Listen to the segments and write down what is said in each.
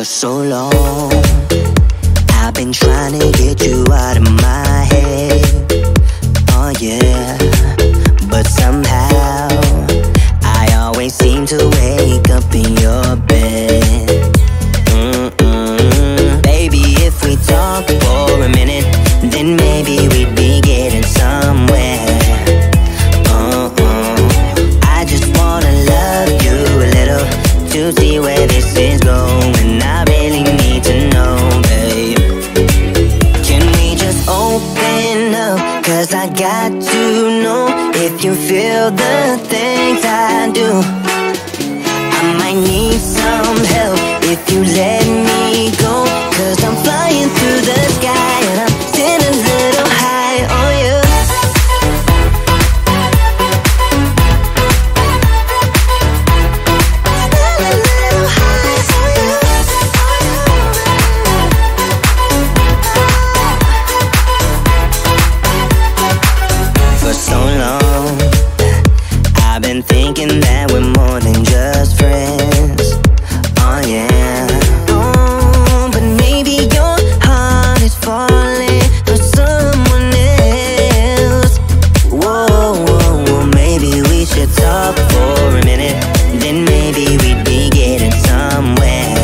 so long. I've been trying to get you out of my head. Oh yeah, but somehow I always seem to wake up in your bed. Baby, if we talk for a minute, then maybe we'd be getting somewhere. I just wanna love you a little to see where this is going. I really need to know, babe. Can we just open up? 'Cause I got to know if you feel the things I do. I might need some help if you let me go. 'Cause I'm flying through the sky and I'm sitting a little high on you. For so long, I've been thinking that we're more than just friends. Oh yeah. Oh, but maybe your heart is falling for someone else. Whoa, whoa, whoa, maybe we should talk for a minute, then maybe we'd be getting somewhere.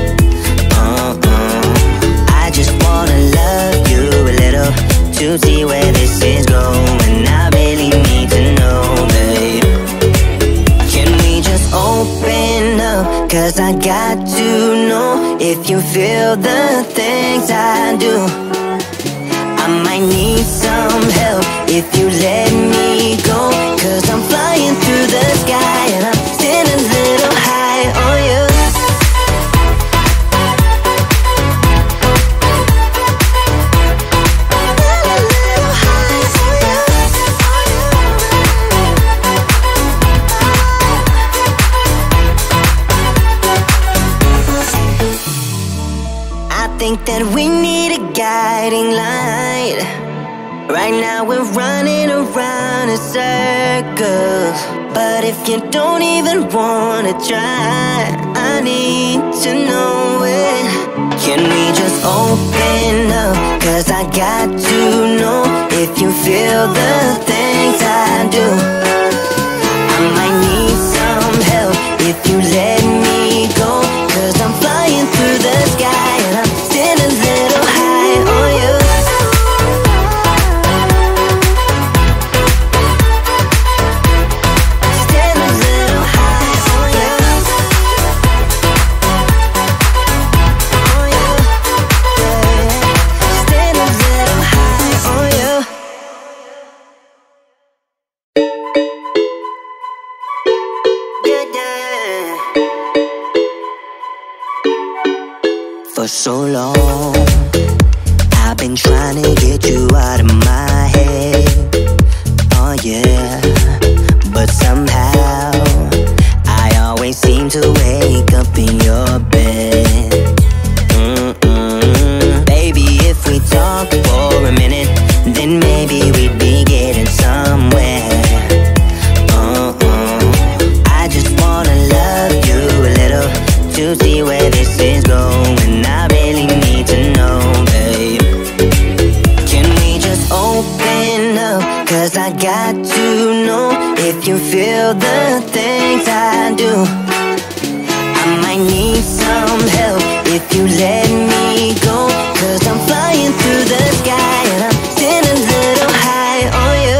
I just wanna love you a little to see where this is going. I really need to know, babe. Can we just open up? 'Cause I got to know if you feel the things I do. I might need some help if you let me go. 'Cause I'm flying through the sky and I'm sitting a little high on you. I think that we need a guiding light. Right now we're running around in circles, but if you don't even wanna try, I need to know it. Can we just open up? 'Cause I got to know if you feel the things I do. I might need some help if you let me go. 'Cause I'm flying through the sky and I'm sitting a little high on you. Sitting a little high on you. On you. Yeah. Sitting a little high on you. Yeah, yeah. For so long, I've been trying to get you out of my head. Oh yeah, but somehow I always seem to wake up in your bed. Baby, if we talk for a minute, then maybe we'd be getting somewhere. I just wanna love you a little to see where this is going. I really need to know, babe. Can we just open up? 'Cause I got to know if you feel the things I do. I might need some help if you let me go. 'Cause I'm flying through the sky and I'm sitting a little high on you.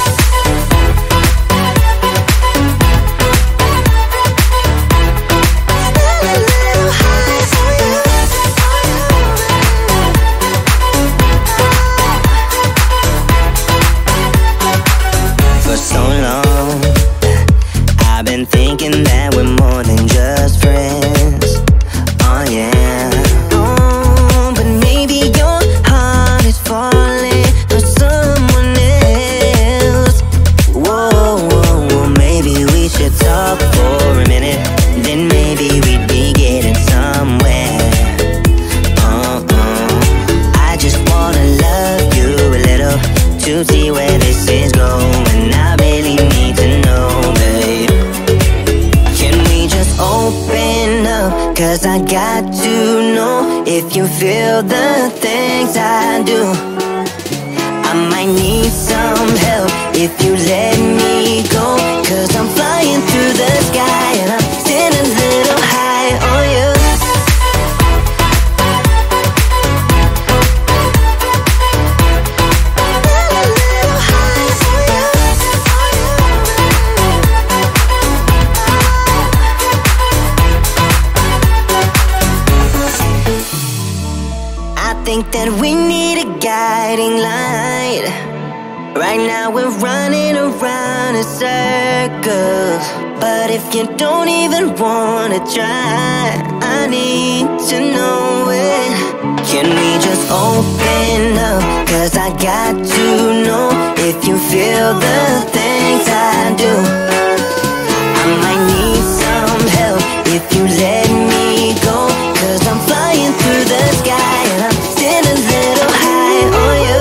For so long, I've been thinking that we're more than just friends. Oh yeah. Oh, but maybe your heart is falling for someone else. Whoa, whoa, whoa, maybe we should talk for a minute, then maybe we'd be getting somewhere. I just wanna love you a little to see where this is going. I really need to know, babe. Can 'cause I got to know if you feel the things I do. I might need some help if you let me go, 'cause I'm flying through the sky and I'm sitting a little high on you. I think that we need a guiding light. Right now we're running around in circles, but if you don't even wanna try, I need to know it. Can we just open up? 'Cause I got to know if you feel the things I do. I might need some help if you let me go, 'cause I'm flying through the sky and I'm sitting a little high on you.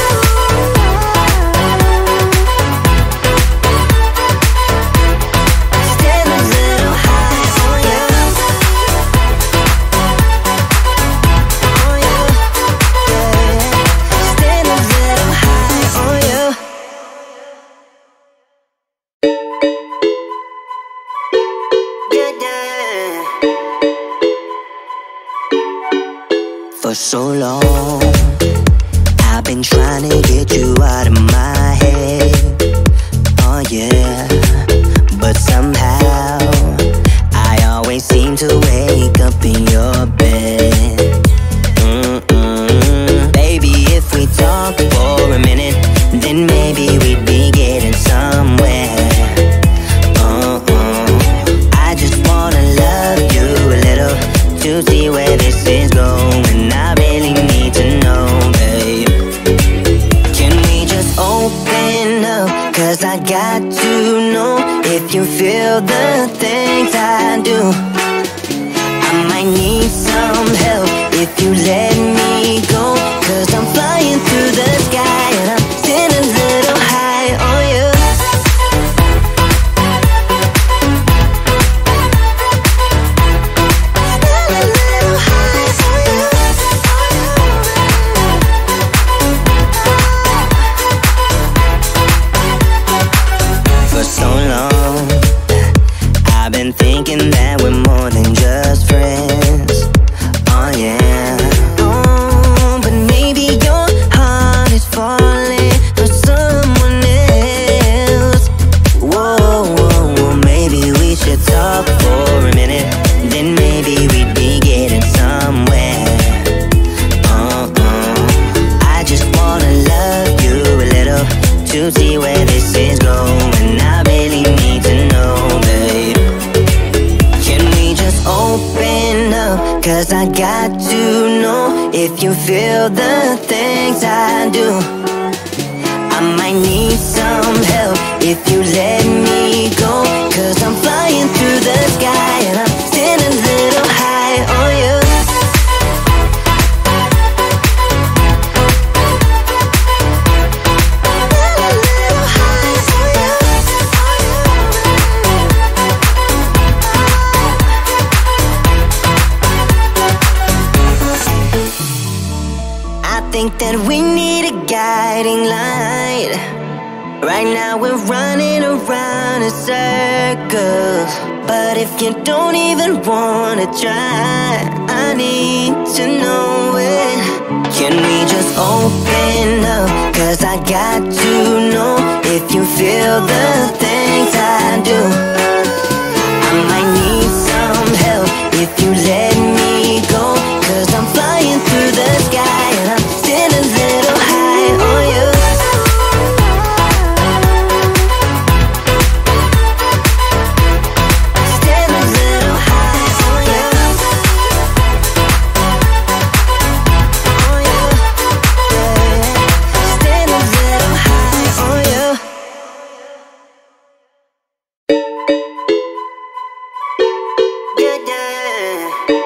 Sitting a little high on you. On you, yeah. Sitting a little high on you. Yeah, yeah. For so long, I've been trying to get you out of my head. Oh yeah, but somehow I always seem to wake up in your bed. Baby, if we talk for a minute, then maybe we'd be getting somewhere. I just wanna love you a little to see where this is going. I really need to know, babe. Can we just open up? 'Cause I got to know if you feel the things I do. I might need some help if you let me go, 'cause I'm flying through the sky and I'm sitting a little high on you. For so long, I've been thinking that we're more than just friends. Oh yeah. Oh, but maybe your heart is falling for someone else. Whoa, whoa, whoa, maybe we should talk for a minute, then maybe we'd be getting somewhere. I just wanna love you a little to see where this is going. I really need to know, babe. Can we just open up? 'Cause I got to know if you feel the things I do. I might need some help if you let me go, 'cause I'm flying through the sky and I'm sitting a little high on you. I think that we need a guiding light. Right now we're running around in circles, but if you don't even wanna try, I need to know it. Can we just open up? 'Cause I got to know if you feel the things I do. I might need some help if you let me go, 'cause I'm flying through the sky and I'm sitting a little high on you. Sitting a little high on you. On you, yeah. Sitting a little high on you. Yeah, yeah.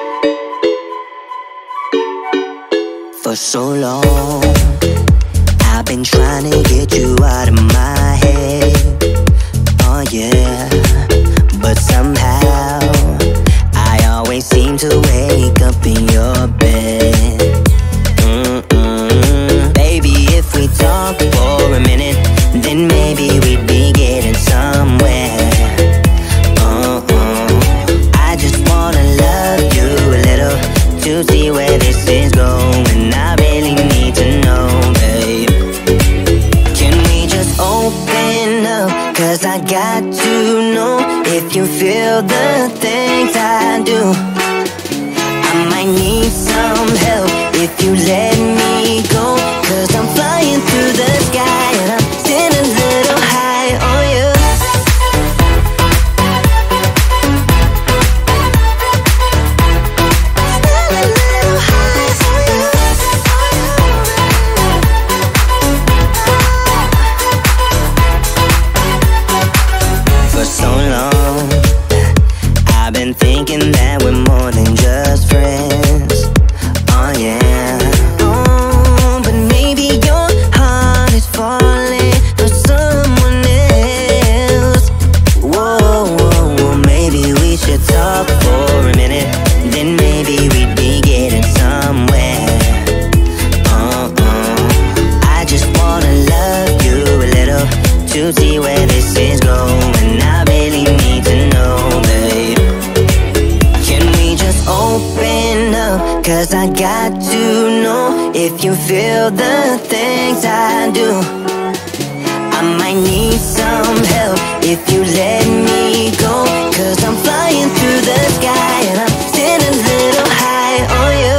For so long, I've been trying to get you out of my head. Oh yeah, but somehow I always seem to wait then maybe we'd be getting somewhere. I just wanna love you a little to see where this is going. I really need to know, babe. Can we just open up? 'Cause I got to know if you feel the things I do. I might need some help if you let me go. 'Cause I'm flying through the sky and I'm sitting a little high on you. For so long, I've been thinking that we're more than just friends. Oh yeah. Oh, but maybe your heart is falling for someone else. Whoa, whoa, whoa, maybe we should talk for a minute. Then maybe we'd be getting somewhere. I just wanna love you a little to see where this is going. I really need to know, babe. Can we just open up? 'Cause I got to know if you feel the things I do. I might need some help if you let me go. 'Cause I'm flying through the sky and I'm sitting a little high on you.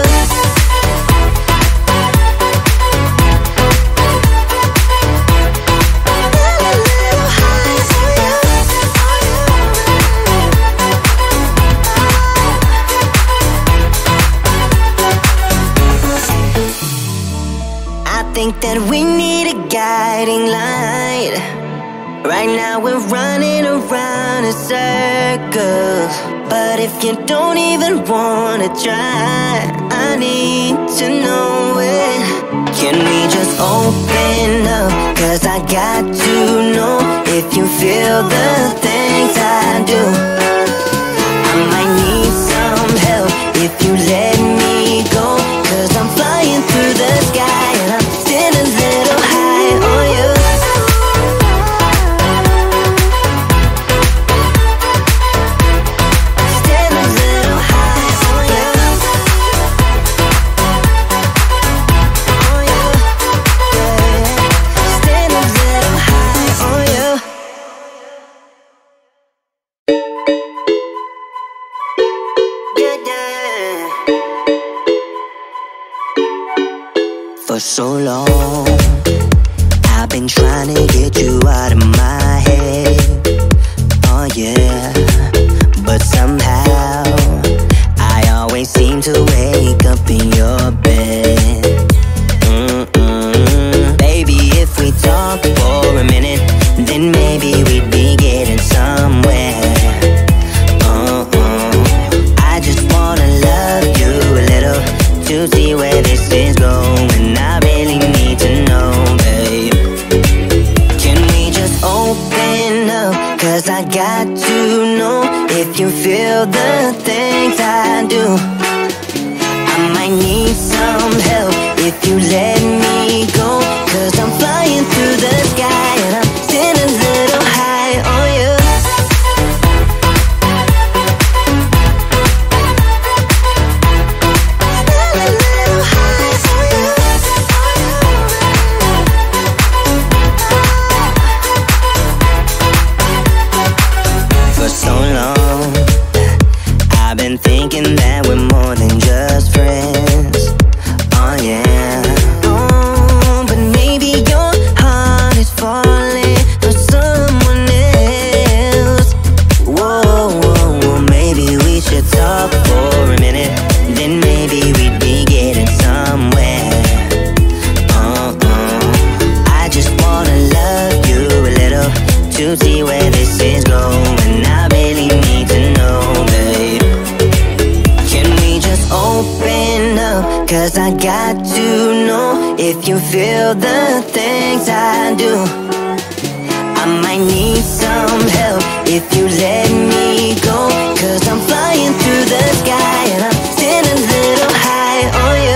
I think that we need a guiding light. Right now we're running around in circles. But if you don't even wanna try, I need to know it. Can we just open up? 'Cause I got to know if you feel the things I do. I might need some help if you let me go. 'Cause I'm flying through the sky and I'm sitting a little high on you. Sitting a little high on you. On you, yeah. Sitting a little high on you. Yeah, yeah. For so long, I've been trying to get you out of my head. Oh yeah, but somehow I always seem to wake up in your bed. Baby, if we talk for a minute, then maybe we'd be getting somewhere. I just wanna love you a little to see where this is going. I really need to know, babe. Can we just open up? 'Cause I got to know if you feel the things I do. I might need some help if you let me go. 'Cause I'm flying through the sky and I'm sitting a little high on you. For so long, I've been thinking that we're more than just friends. Oh yeah. Oh, but maybe your heart is falling for someone else. Whoa, whoa, whoa, maybe we should talk for a minute. Then maybe we'd be getting somewhere. I just wanna love you a little to see where this is going. I really need to know, babe. Can we just open up? 'Cause I got to know if you feel the things I do. I might need some help if you let me go. 'Cause I'm flying through the sky and I'm sitting a little high on you.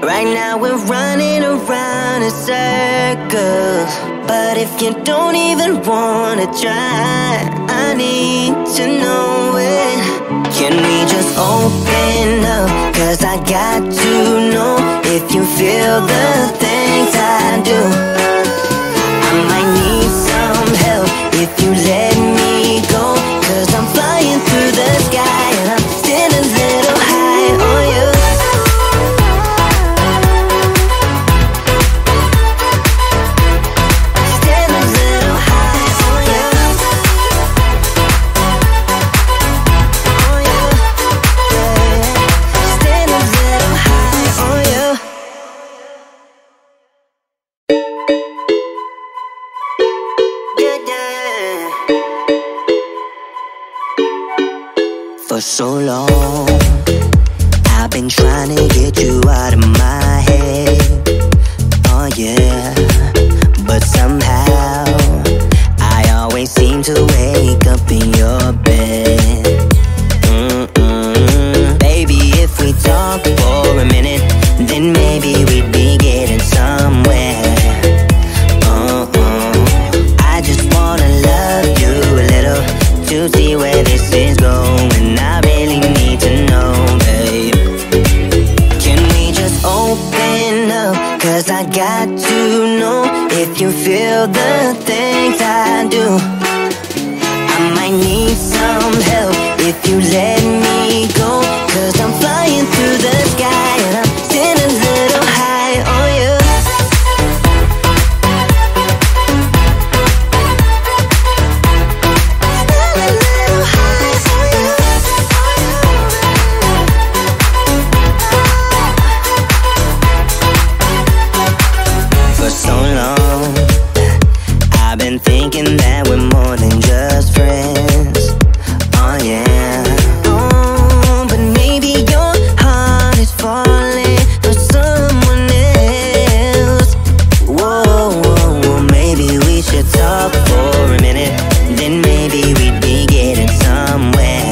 Right now we're running around in circles. But if you don't even wanna try, I need to know it. Can we just open up? Cause I got to know if you feel the things I do. I might need some help if you let me go. Cause I'm flying through the sky and I'm still a little high on you. For so long, I've been trying to get you out of my head. Oh yeah, but somehow I always seem to wake up in your bed. Baby, if we talk for a minute, then maybe we'd be getting somewhere. I just wanna love you a little to see where this is going. I really need to know, babe. Can we just open up? Cause I got to know if you feel the things I do. I might need some help if you let me go. Cause I'm flying through the sky and I'm still a little high on you. Thinking that we're more than just friends. Oh yeah. Oh, but maybe your heart is falling for someone else. Whoa, whoa, whoa. Maybe we should talk for a minute, then maybe we'd be getting somewhere.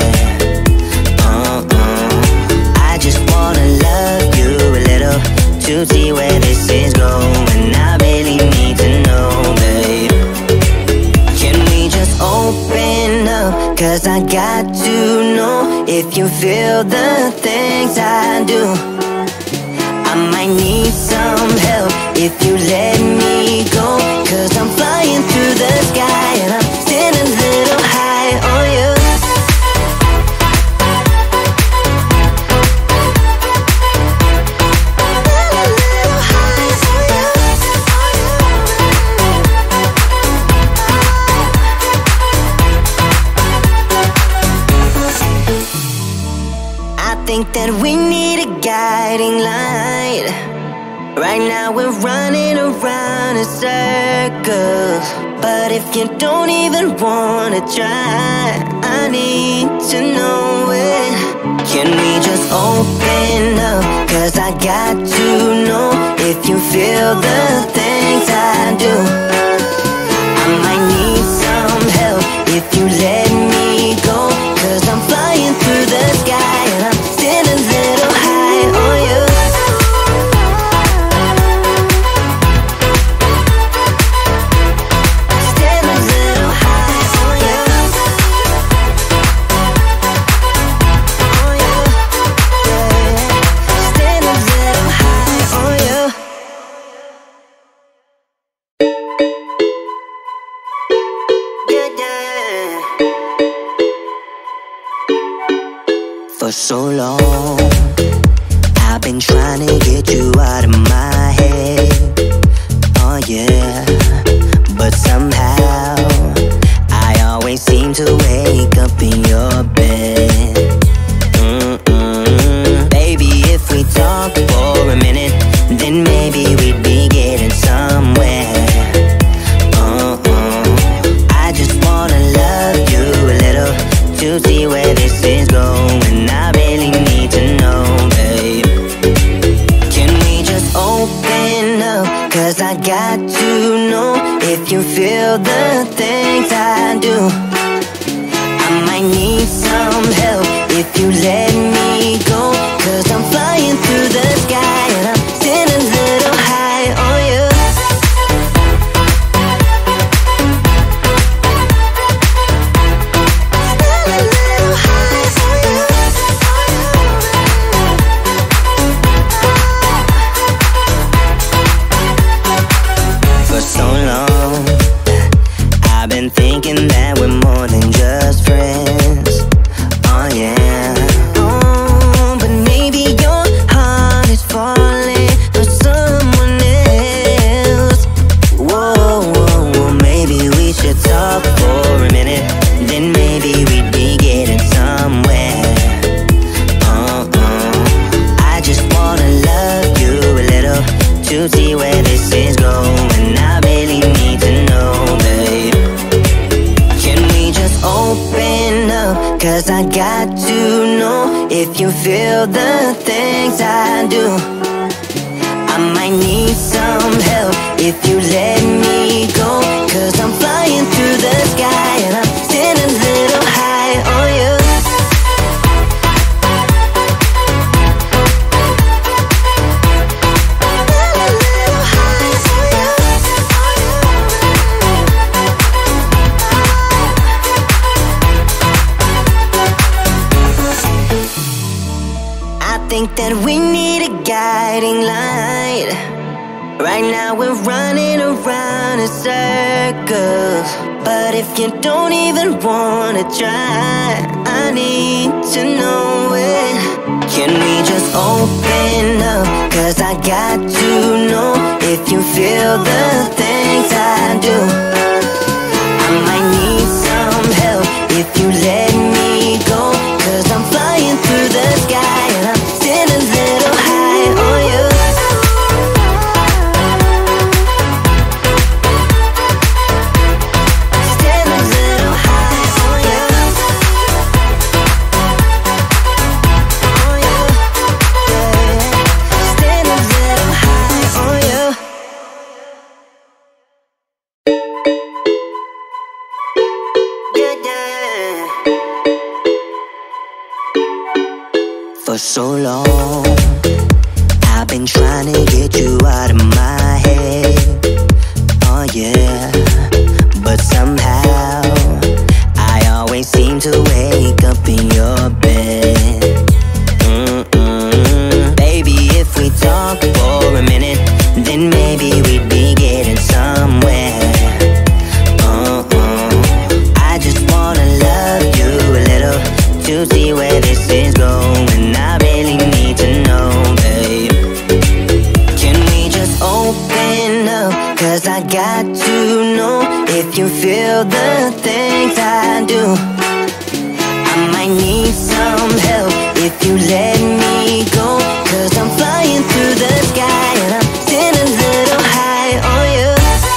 I just wanna love you a little to see where this is going. I really need to know, babe. Open up, cause I got to know if you feel the things I do. I might need some help if you let me go. Cause I'm flying through the sky and I'm still a little high on you. Think that we need a guiding light. Right now we're running around in circles. But if you don't even wanna try, I need to know it. Can we just open up? Cause I got to know if you feel the things I do. I might need some help if you let me go. Cause I'm flying through the sky and I'm still a little high on you. Still a little high on you. On you, yeah. Still a little high on you. Yeah, yeah. For so long, I've been trying to get you out of my head. Oh yeah, but somehow I always seem to wake up in your bed. Baby, if we talk for a minute, then maybe we'd be getting somewhere. I just wanna love you a little to see where this is going. I really need to know, babe. Can we just open up? Cause I got to know if you feel the things I do. I might need some help if you let me go. Cause I'm flying through the sky and I'm still if you feel the things I do. I might need some help if you let me go, 'cause I'm flying through the sky and I'm standing a little high on you. I think that we need a guiding light. Right now we're running around in circles, but if you don't even wanna try, I need to know it. Can we just open up? 'Cause I got to know if you feel the things I do. I might need some help if you let me go, 'cause I'm flying through the sky and I'm standing a little high on you. Standing a little high on you. On you, yeah. Standing a little high on you. Yeah, yeah. For so long, I've been trying to get you out of my head. Oh yeah, but somehow I always seem to wake up in your bed. Baby, if we talk for a minute, then maybe we'd be getting somewhere. I just wanna love you a little to see where this is going. I really need to know, babe. Can we just open up? 'Cause I got to know if you feel the things I do. I might need some help if you let me go, 'cause I'm flying through the sky and I'm standing a little high on you.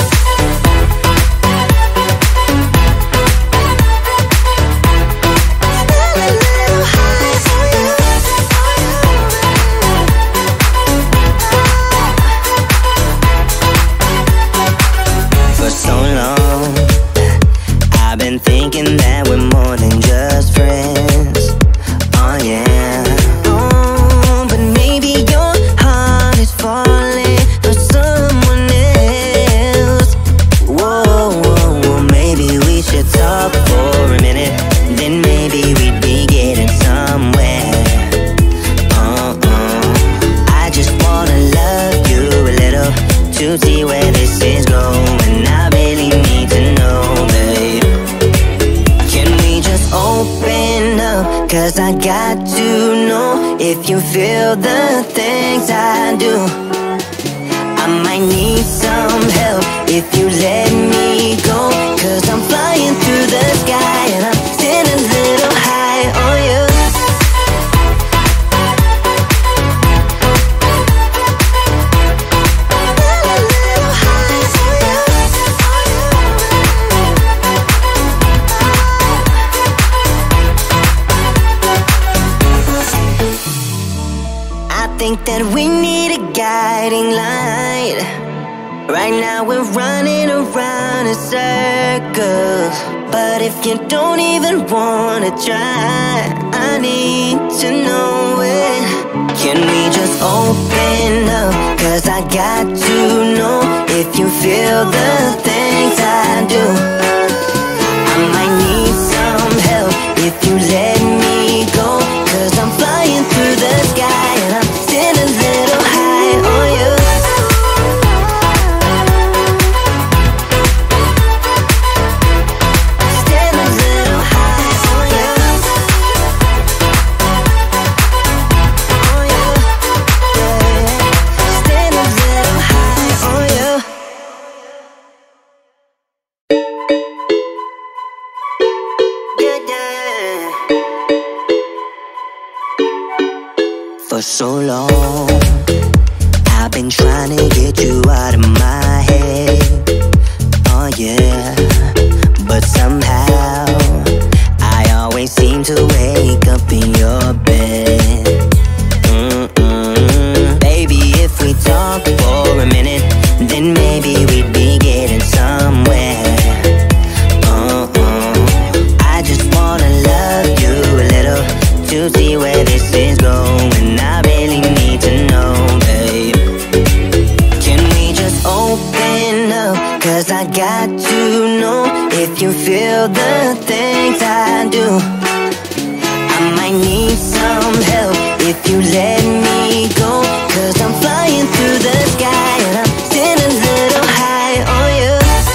For so long, I've been thinking that we're more than just friends. Oh yeah. Oh, but maybe your heart is falling for someone else. Whoa, whoa, whoa, maybe we should talk for a minute, then maybe we'd be getting somewhere. I just wanna love you a little to see where this is going. I really need to know, babe. Can we just open up? 'Cause I got to know if you feel the things I do. I might need some help if you let me go, 'cause I'm flying through the sky and I'm standing a little high on you. I think that we need a guiding light. Right now we're running around in circles, but if you don't even wanna try, I need to know it. Can we just open up? 'Cause I got to know if you feel the things I do. I might need some help if you let me go, 'cause I'm flying through the sky and I'm standing a little high on you. Standing a little high on you. On you, yeah. Standing a little high on you. Yeah, yeah. For so long, I've been trying to get you out of my head. Oh yeah, but somehow I always seem to wake up in your bed. you feel the things I do. I might need some help if you let me go, 'cause I'm flying through the sky and I'm sitting a little high on you.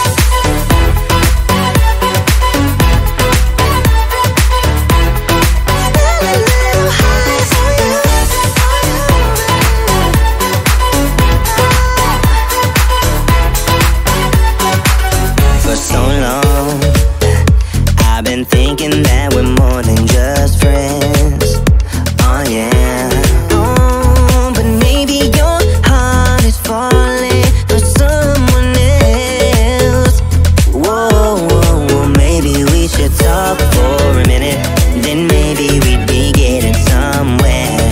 For so long, I've been thinking that we're more than just friends. Oh yeah. Oh, but maybe your heart is falling for someone else. Whoa, whoa, whoa, maybe we should talk for a minute. Then maybe we'd be getting somewhere.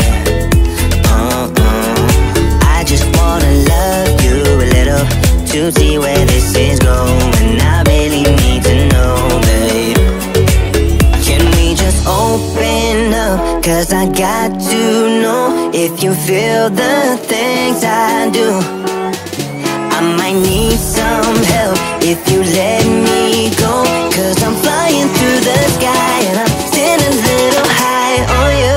I just wanna love you a little to see where this is going. I really need to know, babe. Can we just open up? 'Cause I got to know if you feel the things I do. I might need some help if you let me go, 'cause I'm flying through the sky and I'm sitting a little high on you.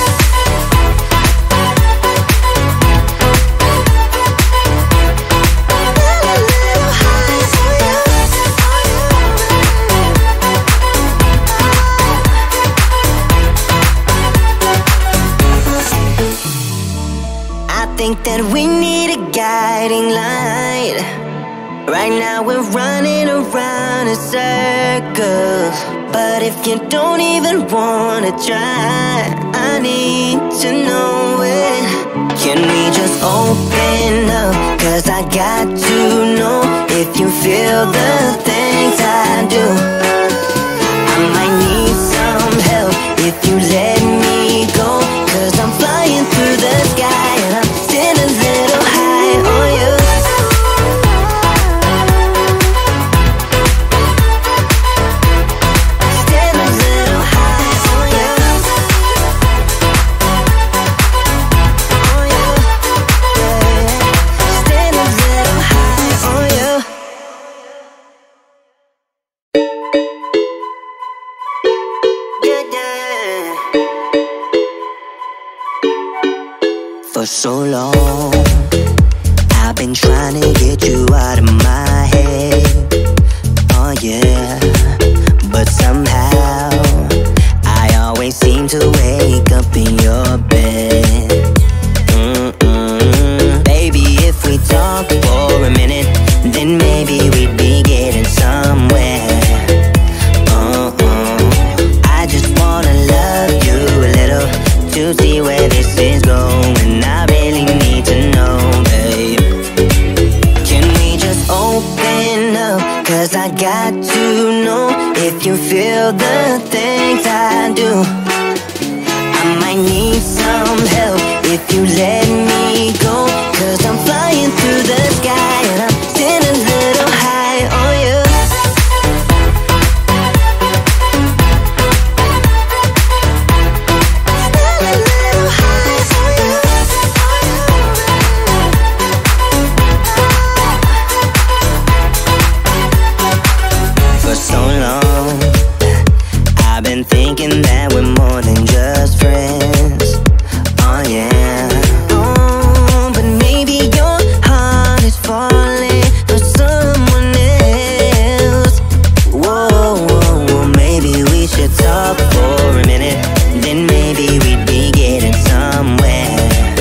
I think that we need a guiding light. Right now we're running around in circles, but if you don't even wanna try, I need to know it. Can we just open up? 'Cause I got to know if you feel the things I do. I might need some help if you let me go, 'cause I'm flying through the sky and I'm sitting a little high on you. Sitting a little high on you. On you. Yeah. Sitting a little high on you. Yeah, yeah. For so long, I've been trying to get you out of my head. Oh yeah, but somehow I always seem to wake up in your bed. Baby, if we talk for a minute, then maybe we'd be getting somewhere. I just wanna love you a little to see where this is going. I really need to know, babe. Can we just open up? 'Cause I got to know if you feel the things I do. I might need some help if you let me go, 'cause I'm flying through the sky and I'm sitting a little high on you. For so long, I've been thinking that we're more than just friends. Oh yeah. Oh, but maybe your heart is falling for someone else. Whoa, whoa, whoa, maybe we should talk for a minute. Then maybe we'd be getting somewhere.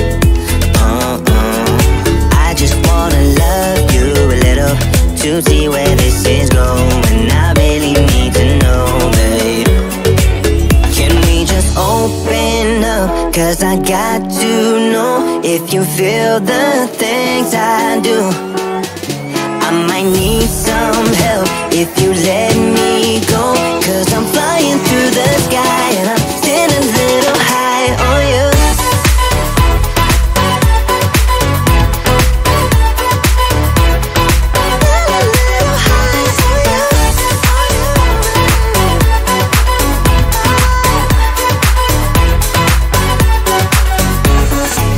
I just wanna love you a little to see where this is going. I really need to know, babe. Can we just open up? 'Cause I got to know if you feel the things I do. I might need some help if you let me go, 'cause I'm flying through the sky and I'm sitting a little high on you.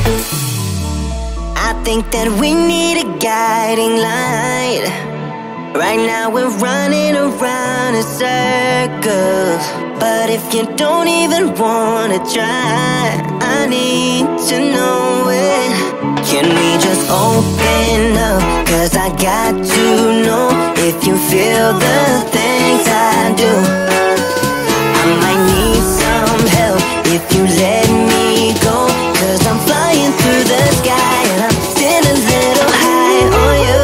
think that we need a guiding light. Right now we're running around in circles. But if you don't even wanna try, I need to know it. Can we just open up? Cause I got to know if you feel the things I do. I might need some help if you let me go. Cause I'm flying through the sky and I'm still a little high on you.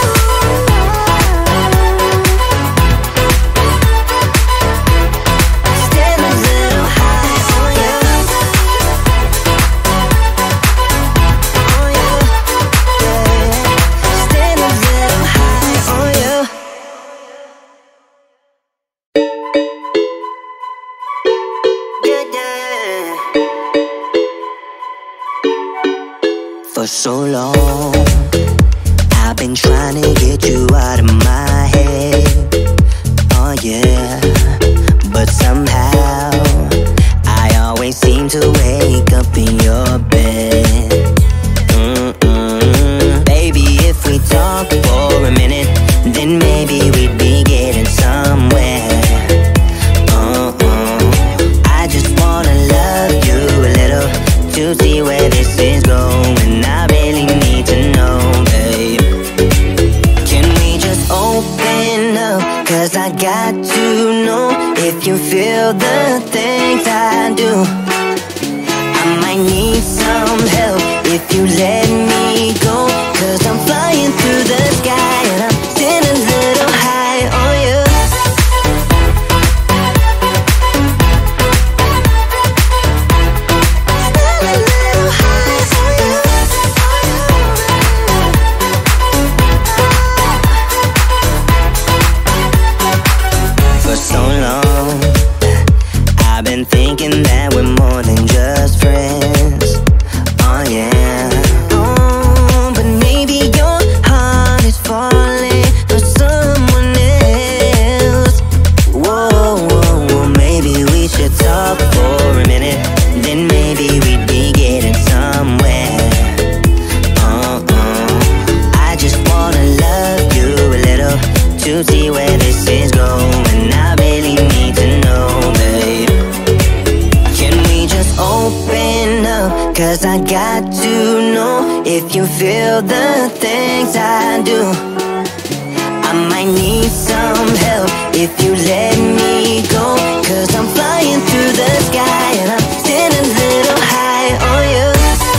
For so long, I've been trying to get you out of my head. Oh yeah, but somehow I always seem to wake up in your bed. Baby, if we talk for a minute, then maybe we'd be getting somewhere. I just wanna love you a little to see where this is going. I really need to know, babe. Can we just open up? Cause I got to know if you feel the things I do. I might need some help if you let me go. Cause I'm flying through the sky and I'm still a little high on you. Thinking that we're more than just friends. Oh yeah. Oh, but maybe your heart is falling for someone else. Whoa, whoa, whoa. Maybe we should talk for a minute. Then maybe we'd be getting somewhere. I just wanna love you a little to see where this is going. I really need to know, babe. Open up, cause I got to know if you feel the things I do. I might need some help if you let me go. Cause I'm flying through the sky and I'm still a little high on you.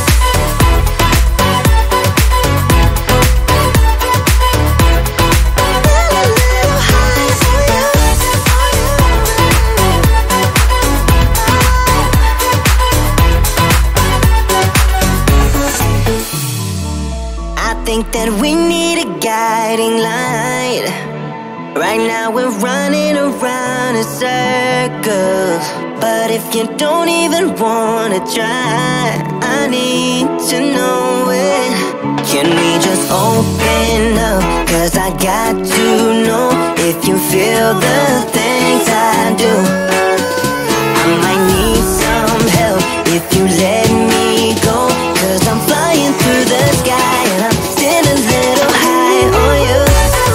Think that we need a guiding light. Right now we're running around in circles. But if you don't even wanna try, I need to know it. Can we just open up? Cause I got to know if you feel the things I do. I might need some help if you let me go. Cause I'm flying through the sky and I'm still a little high on you.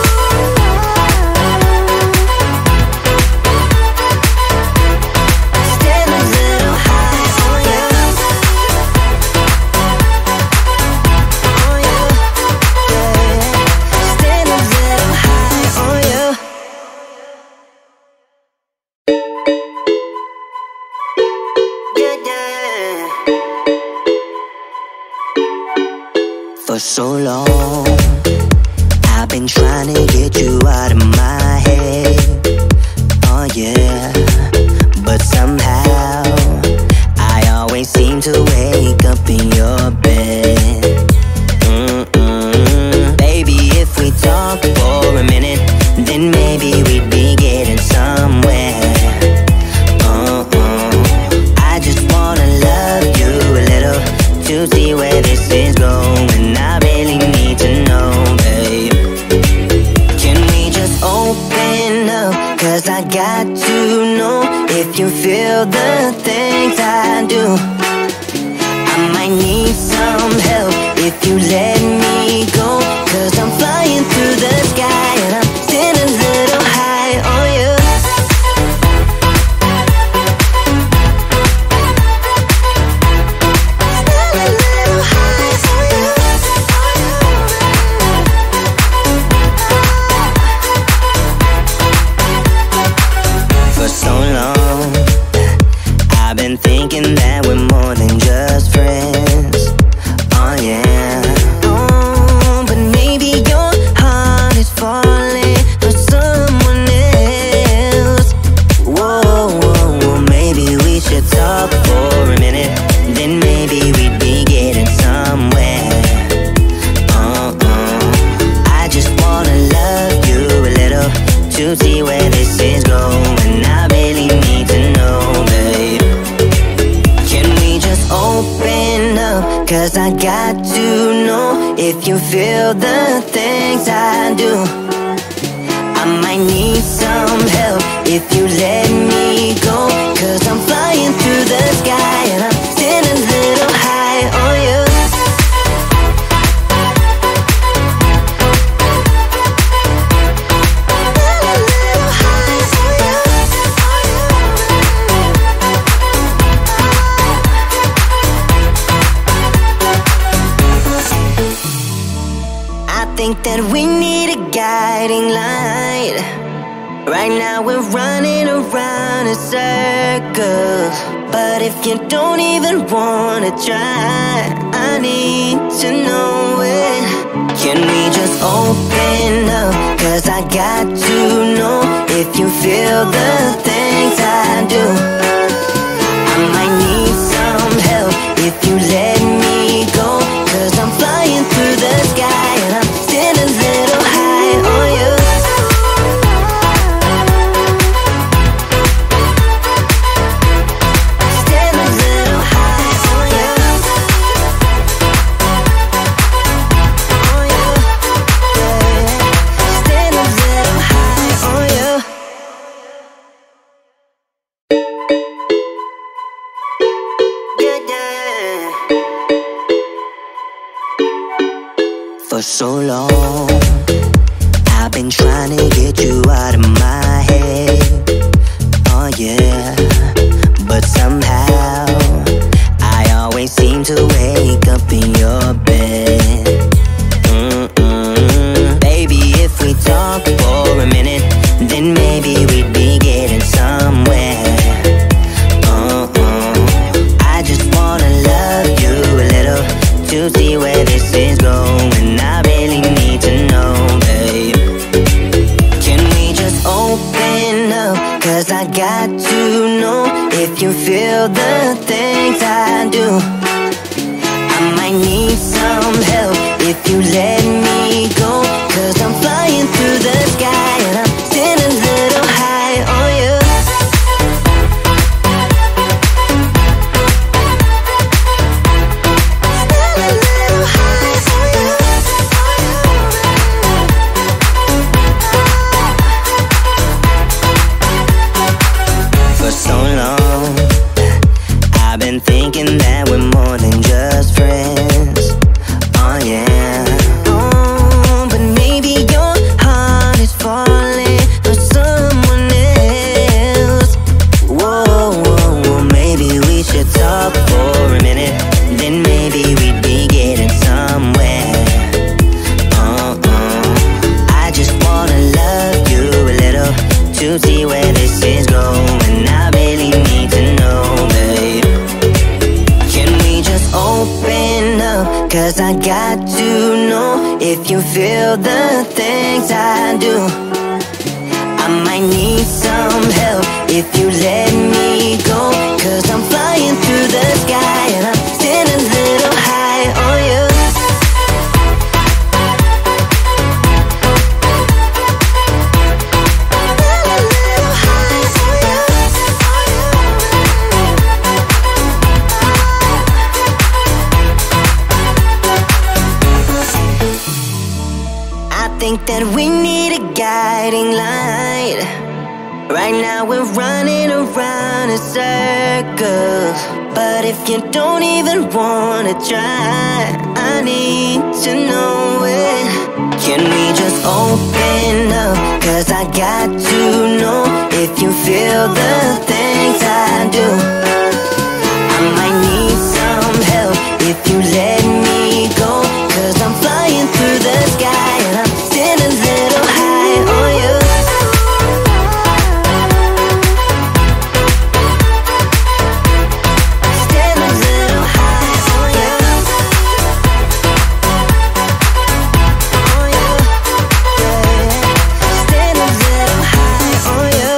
Still a little high on you. On you, yeah. Still a little high on you. Yeah, yeah. For so long, I've been trying to get you out of my head. Oh yeah, but somehow I always seem to wake up in your bed. Baby, if we talk for a minute, then maybe we'd be getting somewhere. I just wanna love you a little to see where this is going. I really need to know, babe. Can we just open up? Cause I got to know if you feel the things I do. I might need some help if you let me go. Cause I'm flying through the sky and I'm still if you feel the things I do. I might need some help if you let me go, 'cause I'm flying through the sky and I'm still a little high on you. I think that we need a guiding light. Right now we're running around in circles, but if you don't even wanna try, I need to know it. Can we just open up? 'Cause I got to know if you feel the things I do. I might need some help if you let me go, 'cause I'm flying through the sky and I'm still a little high on you. Still a little high on you. On you. Yeah. Still a little high on you. Yeah, yeah. For so long, I've been trying to get you out of my head. Oh yeah, but somehow I always seem to wake up in your bed. Baby, if we talk for a minute, then maybe we'd be getting somewhere. I just wanna love you a little to see where this is going. I really need to know, babe. Can we just open up? 'Cause I got to know if you feel the things I do. I might need some help if you let me go, 'cause I'm flying through the sky and I'm still a little high on you. Still a little high on you. For so long, I've been thinking that we're more than just friends. Oh yeah. Oh, but maybe your heart is falling for someone else. Whoa, whoa, whoa, maybe we should talk for a minute, then maybe we'd be getting somewhere. I just wanna love you a little to see where this is going. I really need to know, babe. Can we just open up? 'Cause I got to know if you feel the things I do. I might need some help if you let me go, 'cause I'm flying through the sky and I'm still a little high on you. Still a little high on you. I think that we need a guiding light. Right now we're running around in circles, but if you don't even wanna try, I need to know it. Can we just open up? 'Cause I got to know if you feel the things I do. I might need some help if you let me go, 'cause I'm flying through the sky and I'm still a little high on you. Still a little high on you. On you. Yeah. Still a little high on you.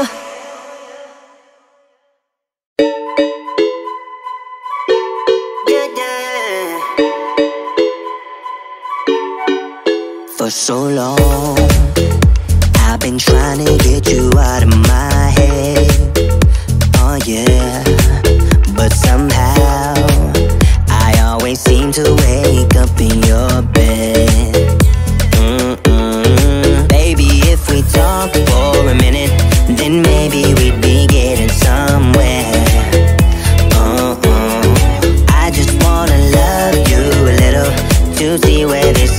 Yeah, yeah. For so long, I've been trying to get you out of my head. Oh yeah, but somehow I always seem to wake up in your bed.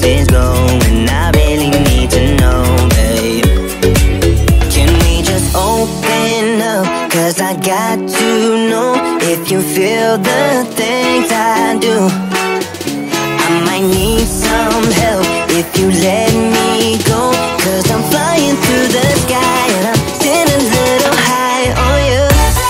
this is going. I really need to know, babe. Can we just open up? 'Cause I got to know if you feel the things I do. I might need some help if you let me go. 'Cause I'm flying through the sky and I'm sitting a little high on you.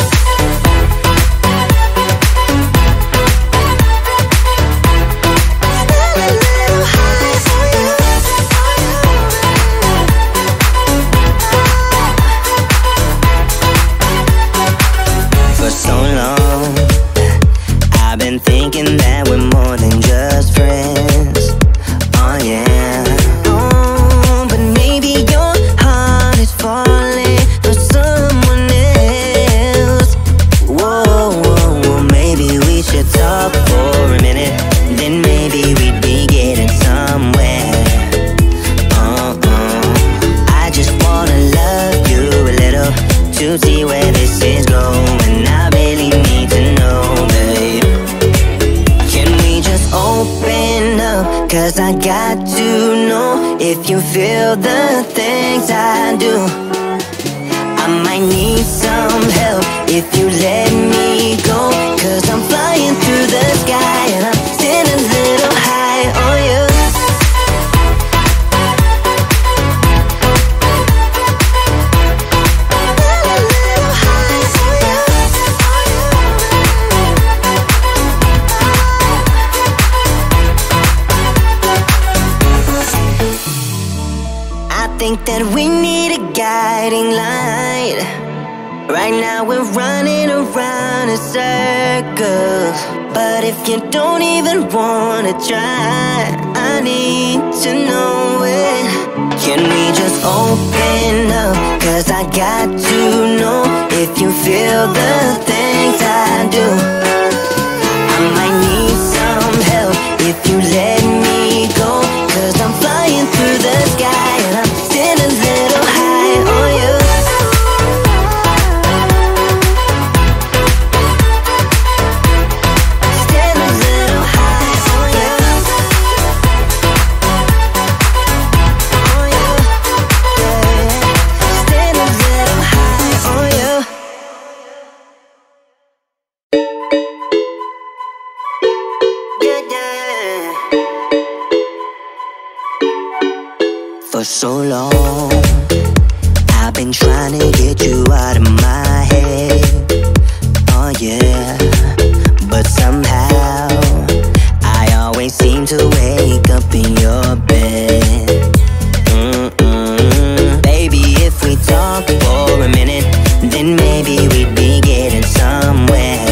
For so long, I've been thinking that we're more than just friends. Oh yeah. Oh, but maybe your heart is falling for someone else. Whoa, whoa, whoa, maybe we should talk for a minute. Then maybe we'd be getting somewhere. I just wanna love you a little to see where this is going. I really need to know, babe. Can we just open up? 'Cause I got to know if you feel the things I do. I might need some help if you let me go. 'Cause I'm flying through the sky and I'm sitting a little high on you. I think that we need a guiding light. Right now we're running around in circles. But if you don't even wanna try, I need to know it. Can we just open up? 'Cause I got to know if you feel the things I do. I might need some help if you let me go. 'Cause I'm flying through the sky and I'm sitting a little high on you. Stand a little high on you. On you, yeah. Stand a little high on you. Yeah, yeah. For so long, I've been trying to get you out of my head. Oh yeah, but somehow I always seem to wake up in your bed. Baby, if we talk for a minute, then maybe we'd be getting somewhere.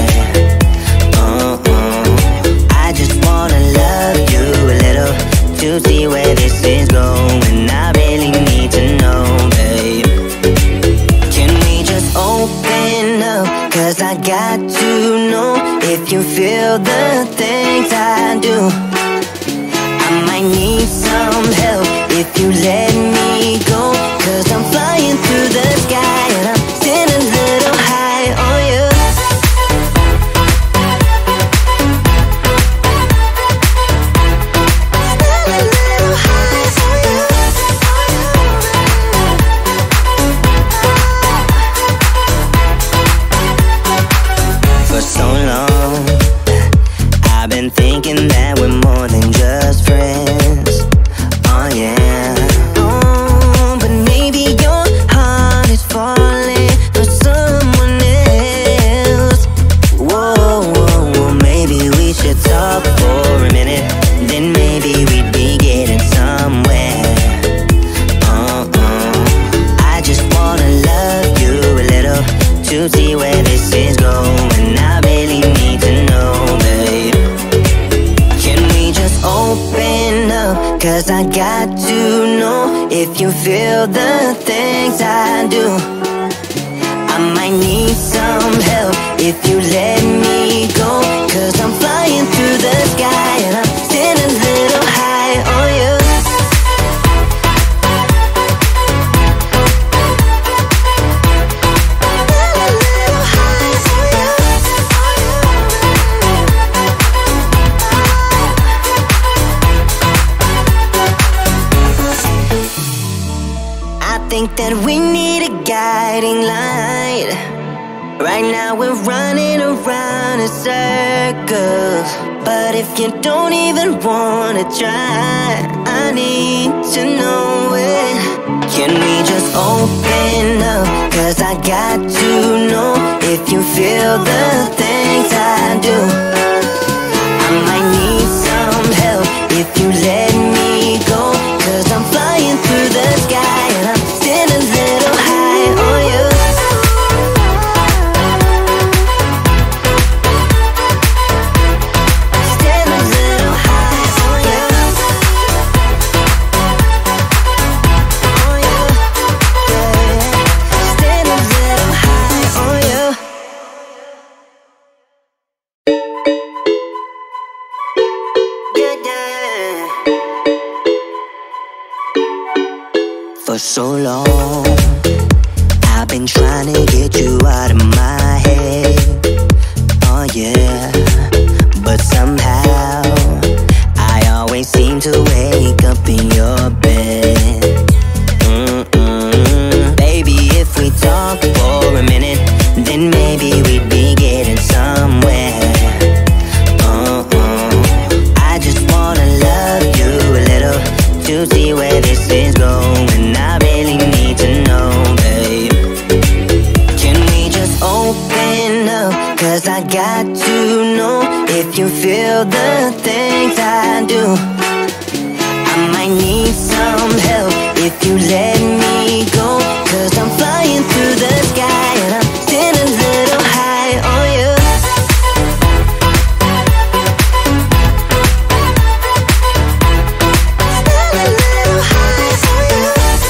I just wanna love you a little to see where this is going. I really need to know, babe. Can we just open up? 'Cause I got to know if you feel the things I do. I might need some help if you let me go. 'Cause I'm flying through the sky and I'm sitting a little high on you. For so long, I've been thinking that we're more than just friends. Oh yeah. Oh, but maybe your heart is falling for someone else. Whoa, whoa, whoa, maybe we should talk for a minute. Then maybe we'd be getting somewhere. I just wanna love you a little to see where this is going. I really need to know, babe. Can we just open up? 'Cause I got to know if you feel the things I do. I might need some help if you let me go. 'Cause I'm flying through the sky and I'm sitting a little high on you. think that we need a guiding light. Right now we're running around in circles, but if you don't even wanna try, I need to know it. Can we just open up? 'Cause I got to know if you feel the things I do. I might need some help if you let me go, 'cause I'm flying through the sky and I'm still a little high on you. Still a little high on you. On you, yeah. Still a little high on you. Yeah, yeah. For so long, I've been trying to get you out of my head. Oh yeah, but somehow I always seem to wake up in your bed. Baby, if we talk for a minute, then maybe we'd be getting somewhere. I just wanna love you a little to see where this is going. I really need to know, babe. Can we just open up? 'Cause I got to know if you feel the things I do. I might need some help if you let me go, 'cause I'm flying through the sky and I'm still a little high on you. Still a little high on you.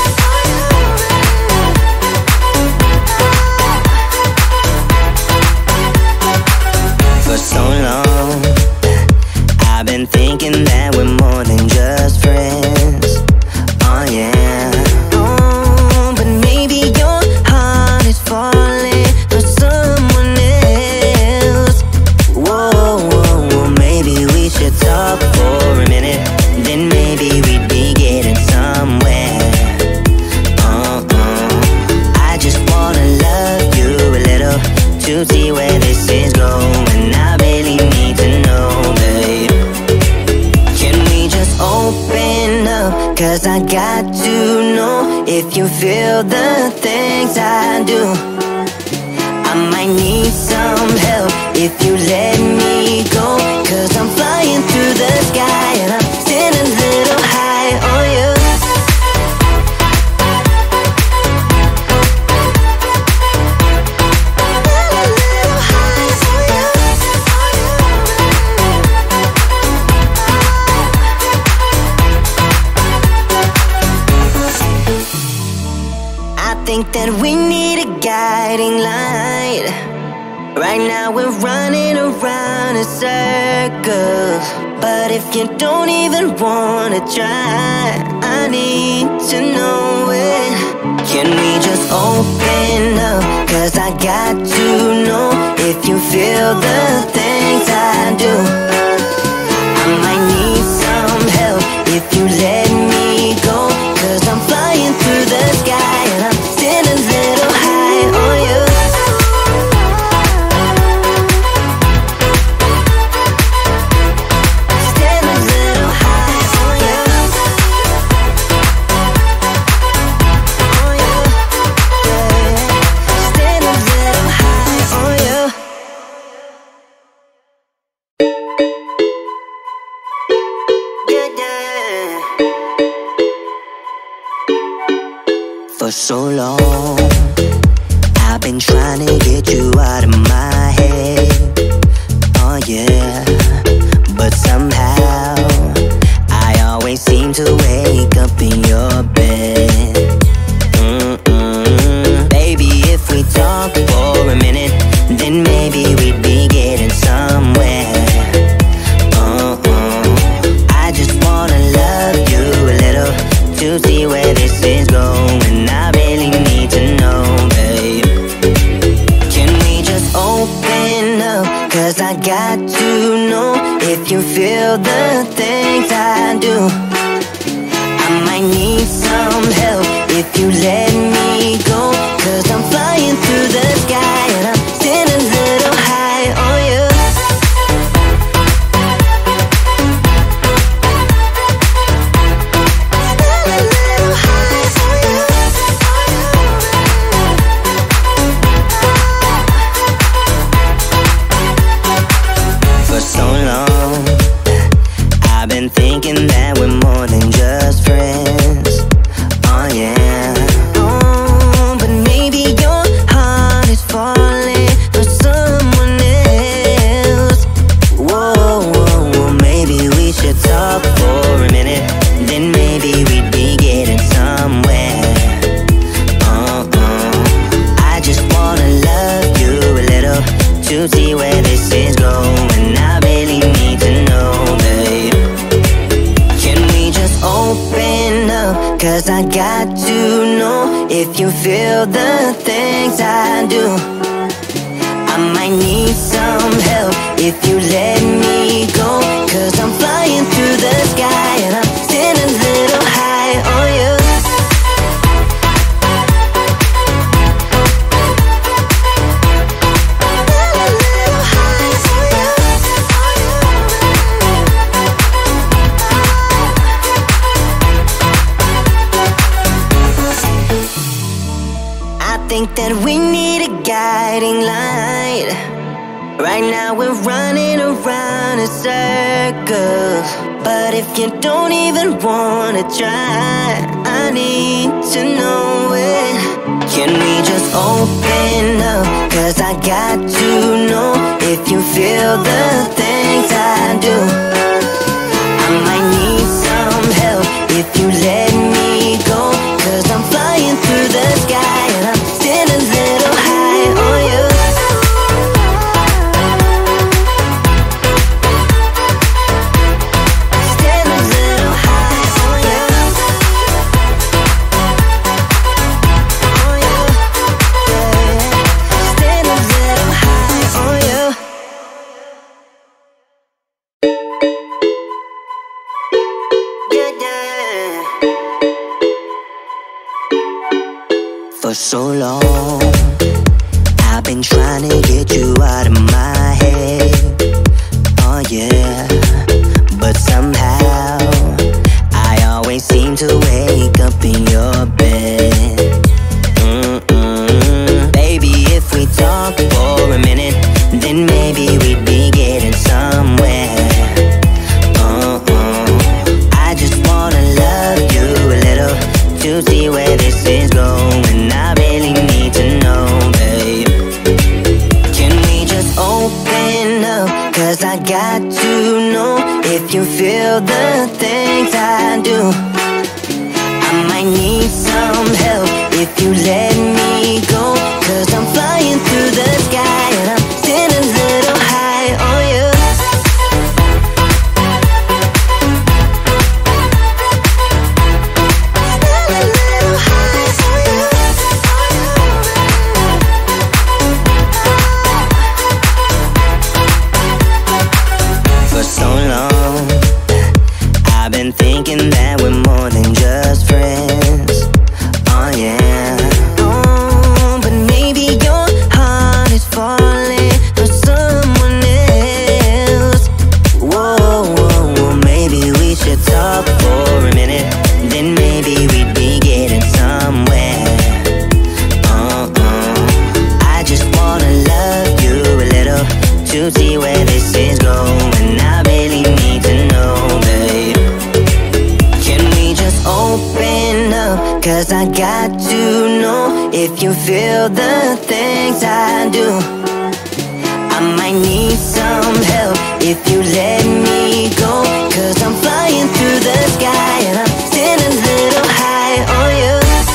For so long, I've been thinking that we're more than just friends. Oh yeah. Oh, but maybe your heart is falling for someone else. Whoa, whoa, whoa, maybe we should talk for a minute, then maybe we'd be getting somewhere. I just wanna love you a little to see where this is going. I really need to know, babe. Can we just open up? 'Cause I got to know if you feel the things I do. I might need some help if you let me go, 'cause I'm flying through the sky and I'm still a little high on you. Still a little high on you. I think that we need a guiding light. Right now we're running around in circles, but if you don't even wanna try, I need to know it. Can we just open up? 'Cause I got to know if you feel the things I do. I might need some help if you let me go, 'cause I'm flying through the sky and I'm still a little high on you. Still a little high on you. On you, yeah. Still a little high on you. Yeah, yeah. For so long, I've been trying to get you out of my head. Oh yeah, but somehow I always seem to wake up in your bed. Baby, if we talk for a minute, then maybe we'd be getting somewhere. I just wanna love you a little to see where this is going. I really need to know, babe. Can we just open up? 'Cause I got to know if you feel the things I do. I might need some help 'cause I got to know if you feel the things I do. I might need some help if you let me go, 'cause I'm flying through the sky and I'm sitting a little high on you. I think that we need a guiding light. Right now we're running around in circles, but if you don't even wanna try, I need to know it. Can we just open up? 'Cause I got to know if you feel the things I do. I might need some help if you let me go, 'cause I'm flying through the sky and I'm still a little high on you. Still a little high on you. On you. Yeah. Still a little high on you. Yeah, yeah. For so long, I've been trying to get you out of my head. Oh yeah, but somehow I always seem to wake up in your bed. Baby, if we talk for a minute, then maybe we'd be getting somewhere. I just wanna love you a little to see where this is going. I really need to know, babe. Can we just open up? 'Cause I got to know if you feel the things I do. I might need some help if you let me go, 'cause I'm flying through the sky and I'm still a little high on you. For so long, I've been thinking that we're more than just friends. Oh yeah. Oh, but maybe your heart is falling for someone else. Whoa, whoa, whoa, maybe we should talk for a minute, then maybe we'd be getting somewhere. I just wanna love you a little to see where this is going. I really need to know, babe. Can we just open up? 'Cause I got to know if you feel the things I do. I might need some help if you let me go, 'cause I'm flying through the sky and I'm still a little high on you.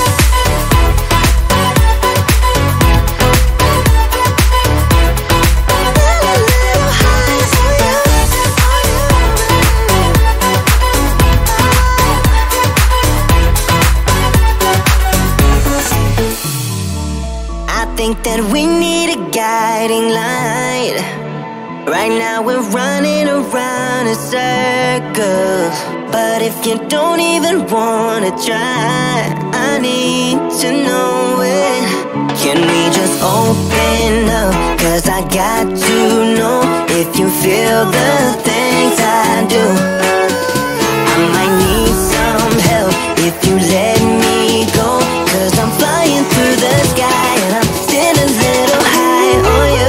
I think that we need a guiding light. Right now we're running around in circles, but if you don't even wanna try, I need to know it. Can we just open up? 'Cause I got to know if you feel the things I do. I might need some help if you let me go, 'cause I'm flying through the sky and I'm still a little high on you.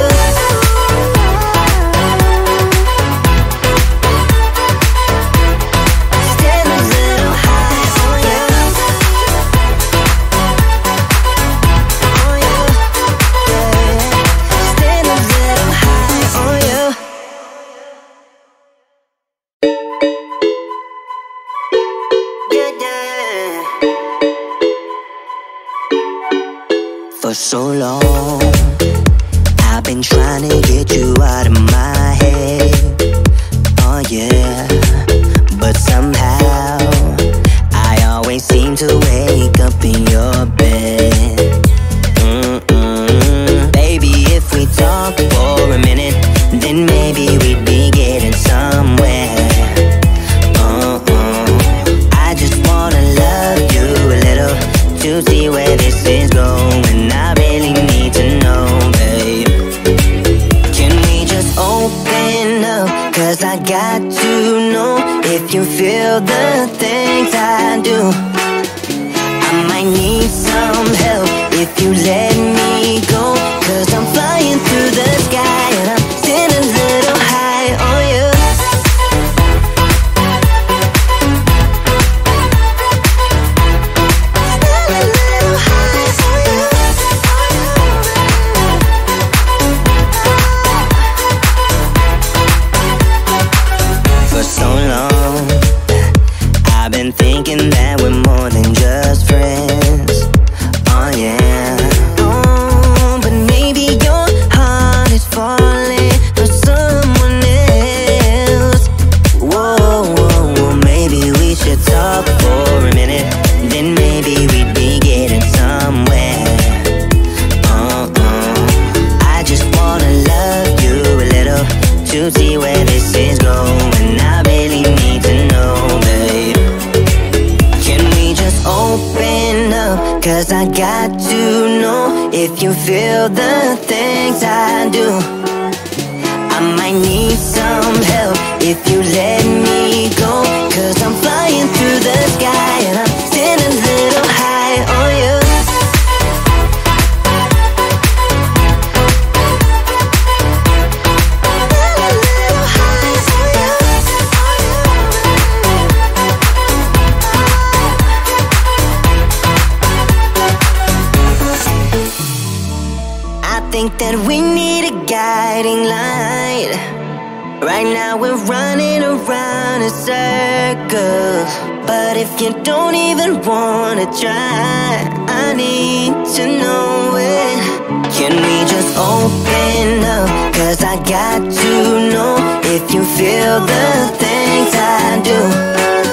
Still a little high on you. On you. Yeah. Still a little high on you. Yeah, yeah. For so long, I've been trying to get you out of my head. Oh yeah, but somehow I always seem to that we're more than just friends. Oh yeah. Oh, but maybe your heart is falling for someone else. Whoa, whoa, whoa, maybe we should talk for a minute. Then maybe we'd be getting somewhere. I just wanna love you a little to see where this is going. I really need to know, babe. Can we just open up? 'Cause I got to know if you feel the things I do. I might need some help if you let me go. 'Cause I'm flying through the sky and I'm sitting a little high on you. I think that we need a guiding light. Right now we're running around in circles. But if you don't even wanna try, I need to know it. Can we just open up? 'Cause I got to know if you feel the things I do.